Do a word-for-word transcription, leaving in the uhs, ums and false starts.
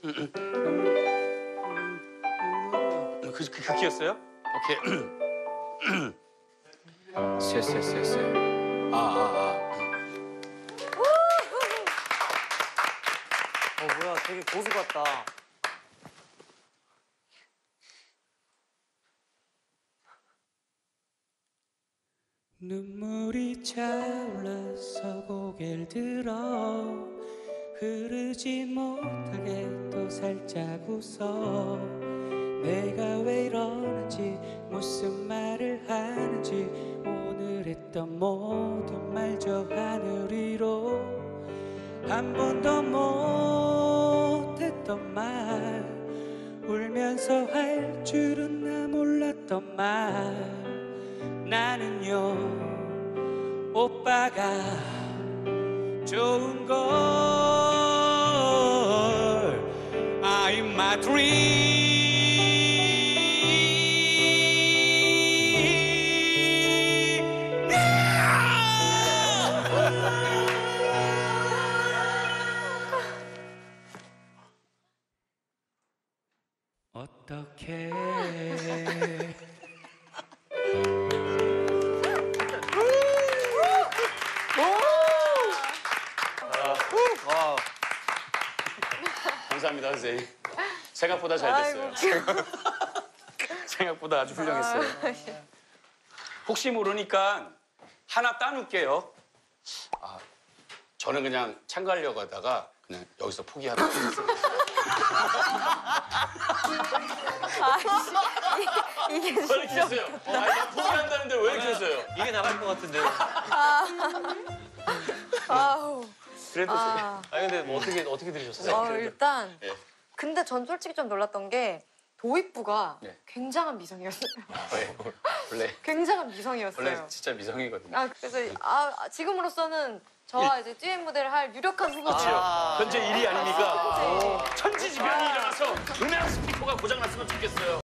그, 그, 그 키였어요? 오케이. 쎄, 쎄, 쎄, 쎄. 아, 아, 아. 어, 뭐야, 되게 고수 같다. 눈물이 차올라서 고개를 들어 흐르지 못하게 또 살짝 웃어 내가 왜 이러는지 무슨 말을 하는지 오늘 했던 모든 말 저 하늘 위로 한 번도 못했던 말 울면서 할 줄은 나 몰랐던 말 나는요 오빠가 좋은 걸 I'm my dream 어떻게 감사합니다, 선생님. 생각보다 잘 됐어요. 생각보다 아주 훌륭했어요. 혹시 모르니까 하나 따놓을게요. 아, 저는 그냥 참가하려고 하다가 그냥 여기서 포기하고 있었어요. 이게 왜 이렇게 했어요? 아니, 나 포기한다는데 왜 이렇게 했어요? 이게 나갈 것 같은데. 아우. 그래도 아, 아니, 근데 뭐 어떻게, 어떻게 들으셨어요? 어, 일단. 예. 근데 전 솔직히 좀 놀랐던 게 도입부가 네. 굉장한 미성이었어요. 네. 원래 굉장한 미성이었어요. 원래 진짜 미성이거든요. 아, 그래서 아, 지금으로서는 저와 이제 듀엣 무대를 할 유력한 후보들. 그렇죠. 현재 일 위 아닙니까? 네. 천지지변이 일어나서 음향 스피커가 고장났으면 좋겠어요.